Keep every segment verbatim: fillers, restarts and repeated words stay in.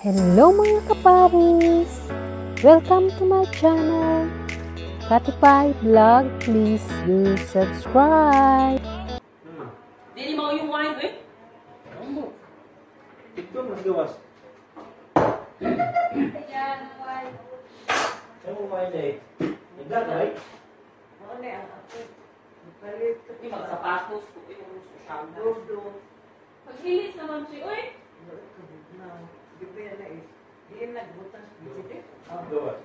Hello mga kaparis! Welcome to my channel, Katify Vlog. Please do subscribe. Dili mo yung wine, eh? Ano? Ito mas gawas. Ayan, wine. Ano mo wine eh? Naglag, right? Oo na, ako. Nagpalit ko. Yung mga sapatos, kung yung shampoo. Dodo. Maglinis naman siya, uy! Na, di ba yan na eh? Di yan nagbutas. Di Ang gawas.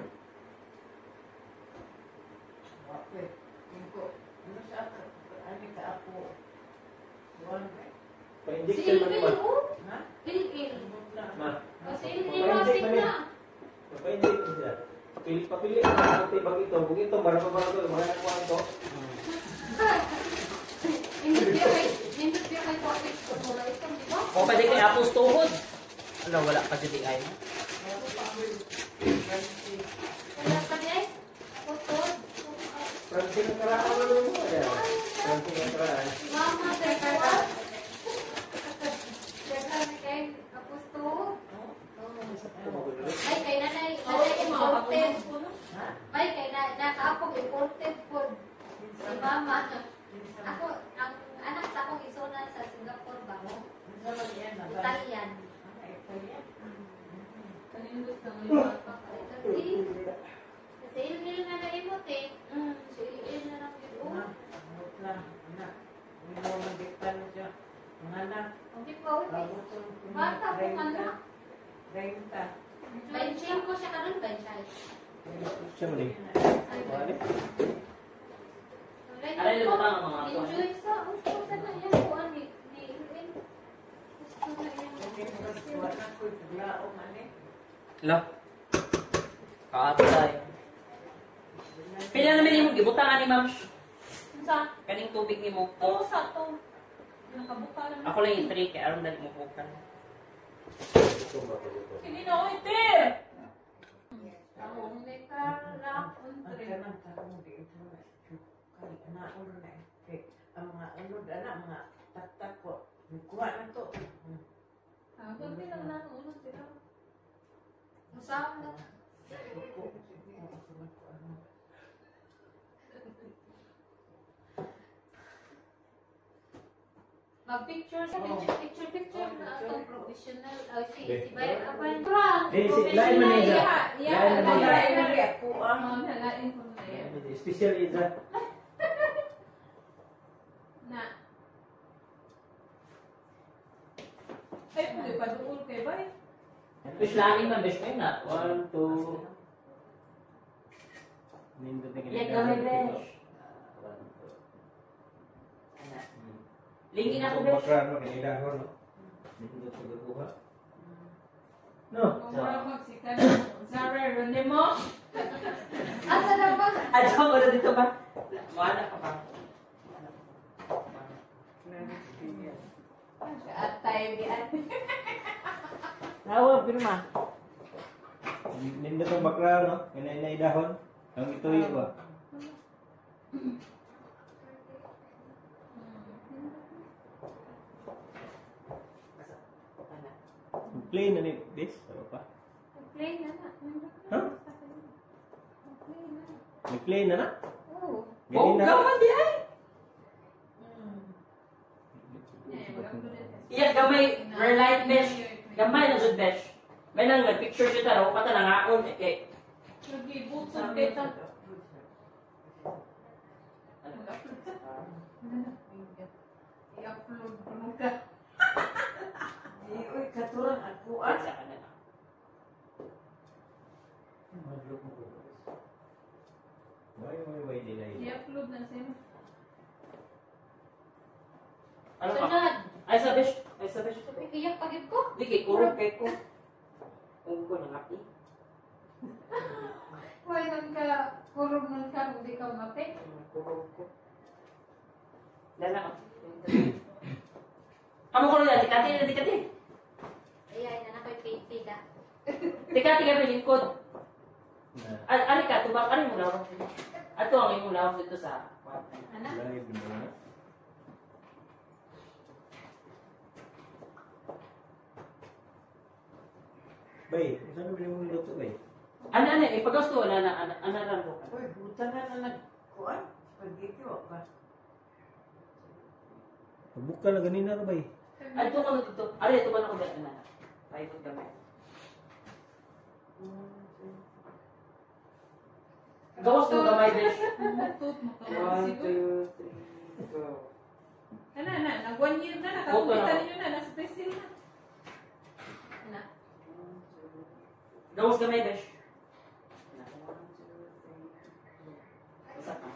Okay. Yung ko, ano sa ako? Ano ka ako? One way. Pa-injection man naman. Ha? Il-il. Ma. Kasi il-il na. Pa-injection siya. Pili, papili ang mga tibag ito. Bug ito, marapabara ito. Mga nakuha ito. Hindi siya kay, hindi siya kay topic ko. Wala ito, di ba? O pwede kay Apos tuhod. Ano, wala pa dyan di ay mo? Wala pa di ay. Putod. Francis ang karaan mo naman mo. Francis ang karaan. Mama, teka. Teka, kay Apusto. Ay, kay nanay. Nanay imported. Ay, kay nakaapog imported food. Si Mama. Ako, ang anak sa akong isuna sa Singapore ba mo? Italian. Kanindot ka mo yung bata. Kasi il-il na naimot eh. So, il-il na lang yun. Hindi pa ulit. Bata po anak. Benching ko siya karon benchay. Siya mo ni. Aray, lima pa ang mga ako. Enjoy sa gusto sa kanya ko ani ni il-il. Gusto na yan. Lo. Kaato tayo. Pila naman yung gibutangan ni Ma'am. Sa Kaning tubig ni mo. to sa to. Nakabuka lang. Ako lang yung three, kaya aron dali mo bukan. Hindi na oy te. Ang leka la untre. Ang mga unod, anak, mga tak-tak ko. Kuha na to. Ah, gabi lang na ulo sila. Masama na. Mag-picture sa picture, picture, picture na atong professional. Oh, si, si Bayan Apan. Eh, si Lai Maneza. Lai Maneza. Nalain ko na yan. Special Iza. Na. Ay, pwede pa doon kay Bayan. Fish langin man, fish na. One, two. Nindot na Yan kami, besh. Lingin ako, besh. Bakrano, kinilahon. Nindot sa gabuha. No. Mura magsikan. Zara, runde mo? Asa na ba? Adyo mo na dito ba? Wala ka pa. At tayo di at. Tawa, pirma. Nindot ang bakrano, kinainahon. Ang ito yung ba? Play na ni this? Ano pa? Play na na. Huh? Play na. Nag-play na na? Oo. Oh, Ganun na? gaman di ay. Iya, gamay, relight besh. Gamay na jud besh. May nang nag-picture kita raw, pata nang akon. Eh, Nag-ibot sa beta. I-upload ko nung ka. Uy, katurang ako. kuan sa kanila. Why, why, why delay? I-upload na siya. Ano pa? Sunod. Ay, sa besh. Ay, sa besh. Iyak pagid ko. Di kay kurog kay ko. Kung ko nang api. Why nang ka kurog nang ka kung di ka mapit? Kurog ko. Dala ka. Kamu ko lang, dikati na dikati. Ay, na nakoy pipida. Dikati ka pilingkod. Al ali ka, tubak, ano mo lawak? Ato ang imong lawak dito sa kwarto. Ana? Live na. Bay, saan ba yung luto, bay? Ano, ano, eh, pag-gusto, ano, ano, ano, ano, ano, Uy, buta na na nagkuhan. Spaghetti wa ba? Magbuka na ganina na, bay. Ay, ito ko dito. Ay, ito ba na ko dito na? Tayo ko gamay. Gawas ko gamay, besh. Mutot mo ka. One, two, three, go. Ano na, nag one year na, Okay nakakumpita na. ninyo na, nasa Brazil na. Na. Gawas gamay, besh. One, two, three, go. Basta ka.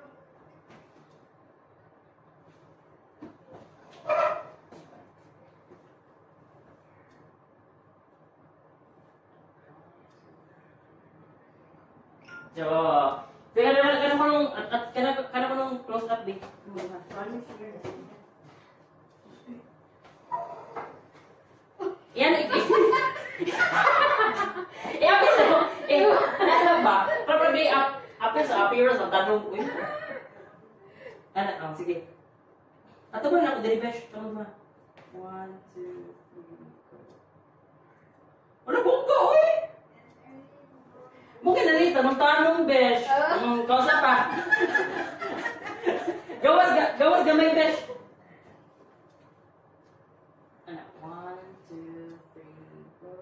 Jo. Kaya kana kana mo nung at, at kana kana mo nung close up di. Yan ik. Eh apa sa eh ano ba? Probably up apa sa appearance ng tanong ko. Ana, um, sige. Ato ba na ako diri besh? Tanong mo. One, two, three, go. Ano bong ko eh? Mungkin na rin, tanong-tanong, besh. Tanong, kausa pa. Gawas, ga, gawas gamay, besh. Ano? One, two, three, go.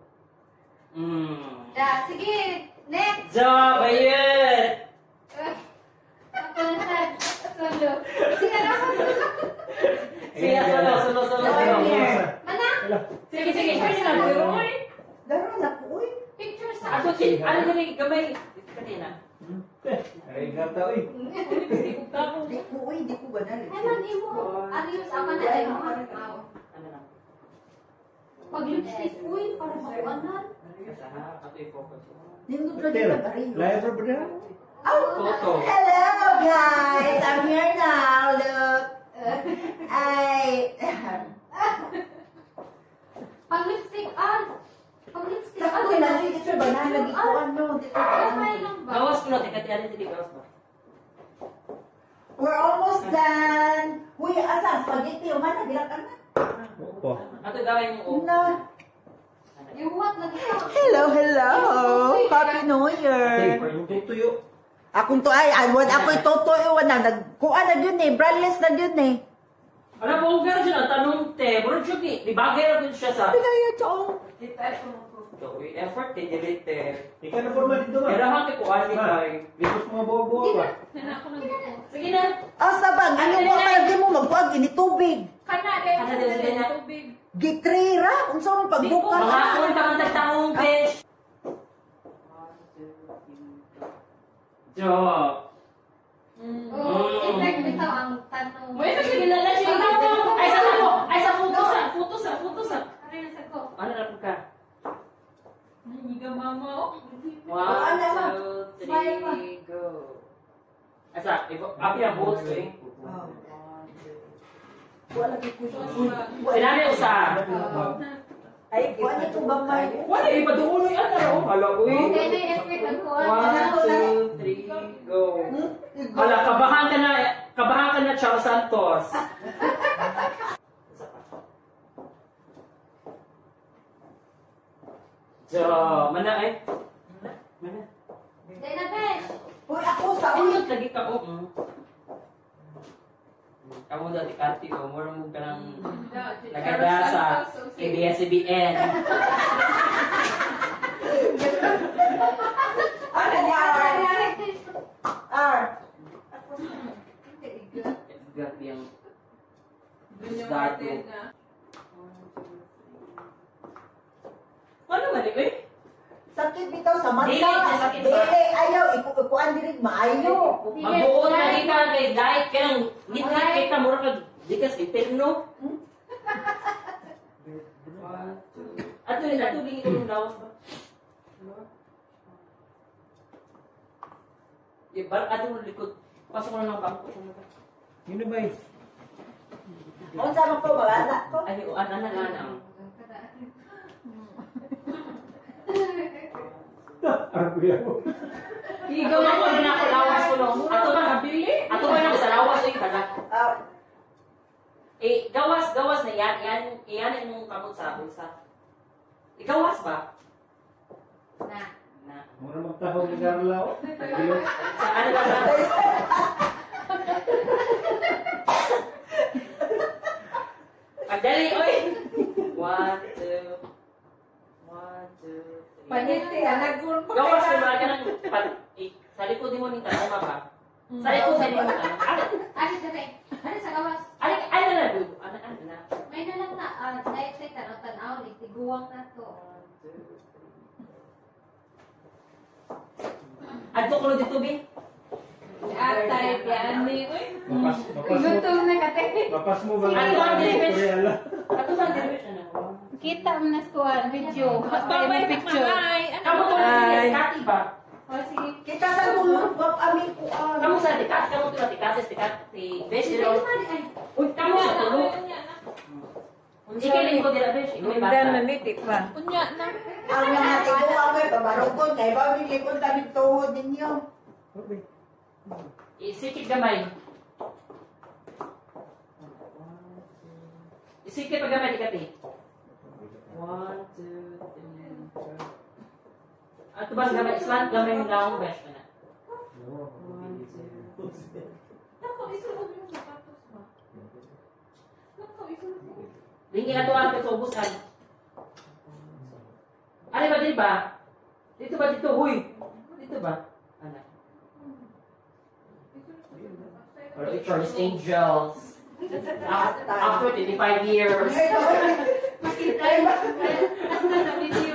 Hmm. Da, sige. Next. Job, ayun. Uh, Ako na sa solo. Sige na ako. Sige, solo, solo, solo, solo. Mana? Sige, sige, sige na. Daro na po, uy. Picture sa Ako, si, ano na rin, gamay. Kanina. Ay, gata, uy. Hindi ko ka Di ko, uy, di ko ganun. Ay, man, imo. Alios, ako na ay mo. Ano na? Pag lipstick, uy, para makuanan. Kasi ha, ato i-focus. Nindot lang yung pag-ariyo. Live ba ba? Photo. Hello, guys! I'm here now. Look. Ay. Pag lipstick, ah. Pag lipstick, Sa ko na, hindi ko ba na lagi ko ano. Di ko Okay ano. lang ba? Gawas ko na, teka, tiyan hindi gawas ba? We're almost done. Uy, asa? Spaghetti, umana, bilak ka na. Opo. Ato gawin mo. Na. Yung what lagi ka? Hello, hello. Happy New Year. Yung tutuyo. Akong to ay, ay, wala ako ito iwan na. Nagkuha na yun eh. Brandless na yun eh. Ano po kung gano'n siya na tanong te, bro siya ki, di bagay na po siya sa Pinaya to. Gawin effort te, delete te. Ikaw na forma dito ba? Pero hanggang ko ani kay. Dito sa mga bawa-bawa ba? Nana ako nang dito. Sige na. Asa bang? Ano mo palagi mo magkuha? Gini tubig. Kana din. Kana din, sige na. Tubig. Gitrira. Kung saan mo pagbuka Mga ka. akong tamang tanong fish. Job. Oh, effect bitaw ang tanong. Mo ito kilala siya. Ay sa ako, ay sa photo sa, photo sa, photo sa. Ano yung sagot? Ano na po ka? Hindi ka mama, oh. One, two, three, go. Asa, ibo, api ang buhos ko eh. Wala lagi ko siya. Sinami usa. Ay, kuha niyo ito ba may? Wala, iba doon uloy ano raw. Hala, uy. Okay na yung effect ang kuha. One, two, three, go. Hala, kabahan ka na, kabahan ka na, Charles Santos. So, mana ay? Mana? Day na, besh. Uy, ako sa uy. Ayun, lagi ka ko. mm. Kamu dati kati ko, mura mo ka ng naganda sa A B S C B N. Ano ni R? R. Grabe yung Doon yung Dado. order na. ano man eh? Sakit bitaw sa mata. Dili, sakit ba? Dili, ayaw. Ikukuan diri maayo. Magbuon na di ka kay diet ka nang ngit-ngit kita mura ka di ka sa interno. Ato rin, ato rin ito yung lawas ba? Di ba, ato mo likod. Pasok ko na ng bangko. Yun na ba eh? Kung saan mo po, mga anak ko. Ay, o, ana na nga na. Ang kuya ko. Higaw na ko na ako lawas ko no. Ato ba nabili? Ato ba na sa lawas ay kada. Ah, Eh gawas gawas na yan yan yan yung kamot sa bulsa. Igawas ba? Na. Na. Mura magtahong ni Carla. oh. Nagilot. Sa ano ba ba? Pagdali, oy! One, two. One, two, three. Paniti, anagul pa Gawas ko mga ka ng... pa- eh, Sa likod din mo ni tanong ba? Sa likod din mo ni tanong. Ano? Ano dali? Ano sa gawas? Ano ano na na? Ano ano na? May na lang na, ah, dahil sa tanaw-tanaw, tiguang na to. Adto ko dito, Bin. Atay, piani. Uy, Mapas, mapas mo. gutom na kate. Mapas mo ba? Ano ang delivery? Tutorial lang. Ato sa delivery ano? Kita mo na sa video. Mas Babay picture. Kamu ko na Kati ba? O sige. Kita sa tulog, wap amin ko ang... Kamu sa tikat, kamu tu tikat, tikat si Besh dilo. Uy, kamu sa tulog. Ikilin ko dila Besh, ikaw may bata. Unya na. Ang mga tiguang ko, pabarukon, kay ba milikon tabi tuhod ninyo. Okay. Isikip gamay. Isikip pa gamay tikat eh. One, two, three, four. Ato ba gamay islant gamay mo lang Besh na. One, two. Nako, isulod yung sapatos ba? Nako, isulod mo. Lingi na to ang kasubusan. Ano ba dito ba? Dito ba dito? Huy! Dito ba? Ano? Or Pictures Angels. After, after twenty-five years. Makita yun. Nasa sa video.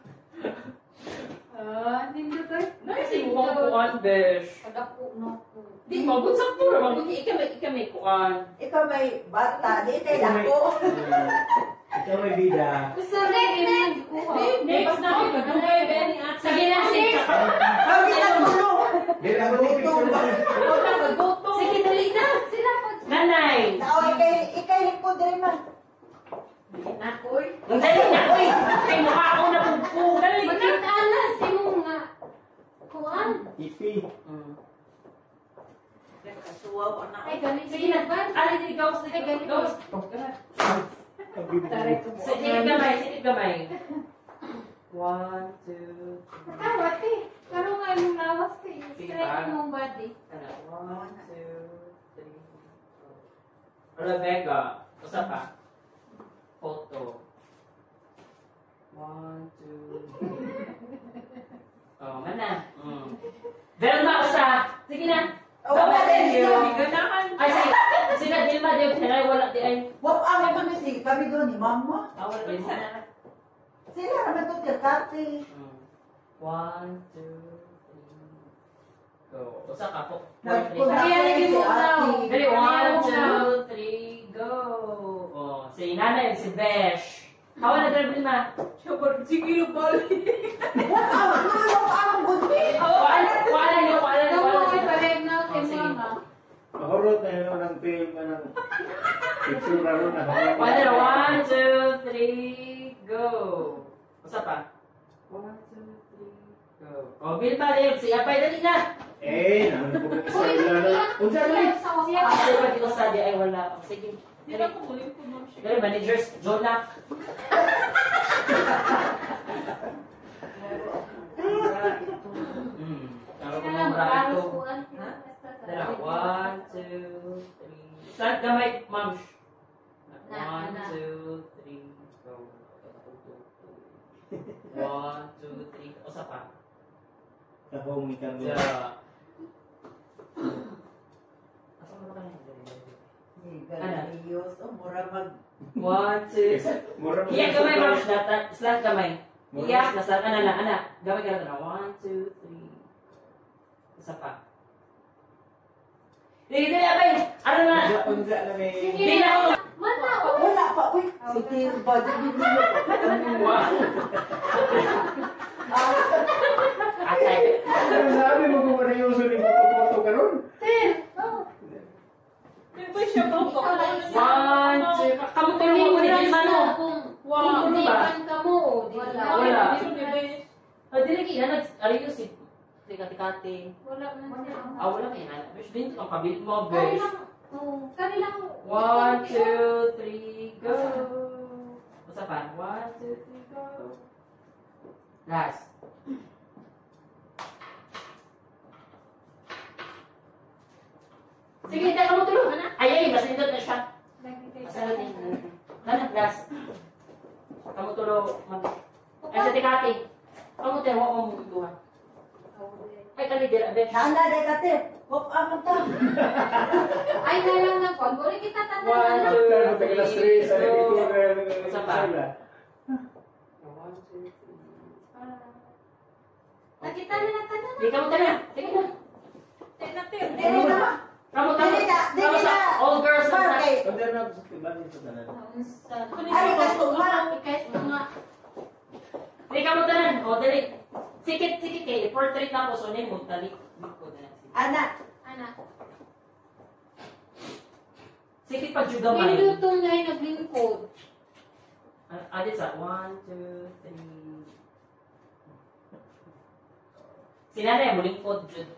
Ah, nindo to. Kasi mukhang kuan, Besh. Pagkapo, no. Di mo, good sa puro. Mabuti ikaw may, ikaw may kuan. Ikaw may bata, di kay dako. Ikaw may bida. Gusto rin yung kuha. Next na. Dugay, Benny, at Sige na, sige. Kami sa tulog. Di lang mo picture na. Sige, dali na. Sila po. Nanay. Nao, ikay, ikay likod rin man. Nakoy. Ang dali na, uy. Kay mukha ako na pugpo. Dali na. Makita alas, yung nga. Kuan. Ipi. Ay, galing. Sige na. Ali, dili gawas. Ay, galing. Gawas. Taray ko. Sige gamay, sige gamay. One, two, three. Kawati. Karo nga yung lawas ko. Sige, Straight pa. mong body. Ano? One, two, three, four. Rebecca. Usa pa. Photo. One, two, three. Oh, mana? Mm. Velma, usa. Sige na. Oh, wala Thank din you. siya. Ay, sige. Sige, Vilma, di ba? Wala di ay. Wap amin kami si kami doon ni mama. Ah, wala din sana. Sila naman to tirkati. Mm. One, two, three. Go. Usa ka po. Nagpunta Kaya ko lagi si mo daw. ate. Dali, one, two, three, go! Oh, si nanay, si Besh. Hawa na dala, Vilma. Sige yung body. Wap amin, wap amin gudi. Kuala, kuala niyo, kuala niyo, Kamu kuala ay niyo. pareho na Oh, si sige. mama. Mahurot na yun ng film ka ng picture na ron. Kuala na, one, two, three, go! Usa pa. One, two, three, go. Oh, Vilma, Leo, si Apay, dali na! Eh, naman ko ng isa wala na. Unsa na eh? Ah, di ba dito sa di ay wala. Oh, sige. Hindi na ko muli ko ma'am siya. Dali, managers, Jonah. Hmm. Ano ko Kaya mga lang, ito? kuan. Ha? Dala, one, two, three. Start gamay, ma'am. One, Na, na. two, three, go. One, two, three. Usa pa. Tabaw mi kami. Sa... Asa mo ka na? Ganayos, oh, mura mag... One, two, Mura mo. iya gamay, ma'am. Start, start gamay. Iya, na start. Ana, ana, ana. Gamay ka na. One, two, three. Isa pa. Dili, dili, abay. Ano na? Unsa unsa na may. Dili na ako. Mata, Wala pa, uy. Sige, body hindi mo. Wow. Atay. Ano sabi mo kung ano yung sulit foto-foto ka ron? Hindi ba siya ba ko? One, two. Kamu tuloy mo ni Dilma, no? Wow. Hindi ba? ka mo. Wala. Wala. Wala. Ah, dili kaya nag ari yung si tikati-kati. Wala man siya. Ah, wala kaya na. Besh, din ang kabit mo, Kani besh. lang. Oh, kani lang. One, two, three, go. Usa pa. One, two, three, go. Last. Sige, hindi ka mo tulo. Ay, ay, mas nindot na siya. Lagi kay Mas nindot na. Kanan, last. Kamu tulo. mag- Ay, sa tikati. Kamu tulo, wako mo tuwa. Ay, kalidir, abe. Nanda day kate. Hop ako to. Ay, nalang na po. Buli kita One, tanan. two, After, three, alas tres, ano dito, go. kaya nag- Isa pa. sila. One, two, three. Nakita na na tanan. Di kamu tulo. Sige na. Dili na. Kamu kamu. Dili na, dili Kamu sa na. all girls na sa. Markay. Pwede na ako sa tiban dito na lang. Ay, kastuma. Ikay nga. Di kamu tanan. O, dali. Sikit, sikit kay. Portrait na ako. So, name mo. Dali. Dito na. Anak. Anak. Sikit pa juga man. Minuto nga yung naglingkod. Adit sa. One, two, three. Sinanay mo lingkod, Jud.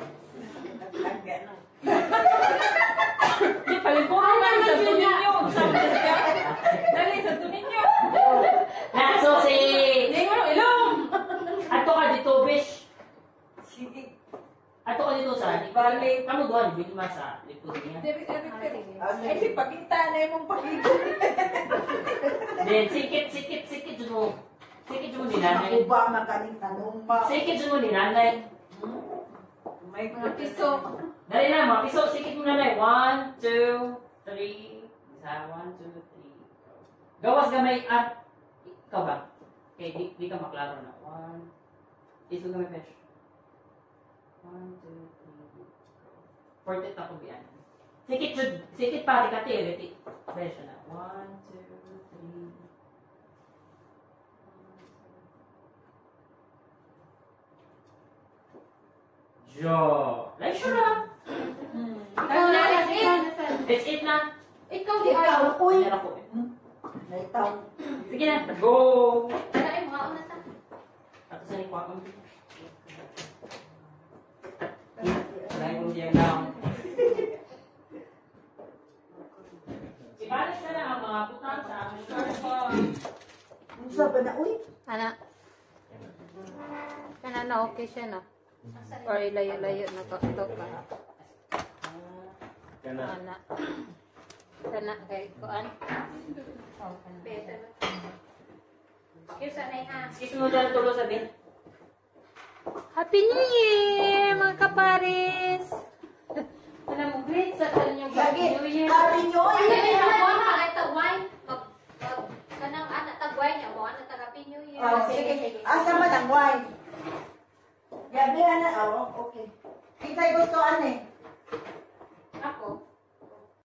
Di palimpuhan na sa tuninyo. Dali sa tuninyo. Na, so si... Hindi mo ilong. Ato ka dito, bish. Sige. Ato ka dito sa... Balik. Kamu doon, bigma sa likod niya. Dere, dere, dere. Ah, Ay, si pakita na yung pakita. Then, sikit, sikit, sikit, Jud mo. Sikit, Jud mo ni nanay. Ako ba makaning tanong ba? Sikit, Jud mo ni nanay. May Mga piso. Dali na, mga piso, sikit mo nanay. One, two, three. Isa, one, two, three. Gawas gamay at... Ikaw ba? Okay, di, di ka maklaro na. One. Iso gamay, Pesh. One, two, three. Fortet ako biyan. Sikit, Jud. Sikit pa, di ka tiriti. Besh na. One, two, three. Jo. Like, sure na. Ikaw na, it's it. It's it na. Ikaw di Ikaw, ay. uy. Yan ako. Naitaw. Sige na. Go. Ano ay mga una ta? Ato sa likwa ko. Dahil kung diyan lang. Ibalik na lang ang mga putang sa aming short ko. Ano sabi na, uy? Ana. Kana na okay siya na. Or ilayo-layo na to to ka. Kana. Ana. Kana kay kuan. Oh, kana. Better. Kisa na ha. Excuse mo dyan tulo sabihin. Happy New Year, mga kaparis! Alam mo, great sa kanyang Lagi. New Year. Happy New Ay, Year! ay, ay, ay, tagway. Mag, mag, kanang anak tagway niya. Mo anak taga Happy New Year. Oh, sige. Asa man ang wine? Gabi na. Oh, okay. Kinsay gusto ane?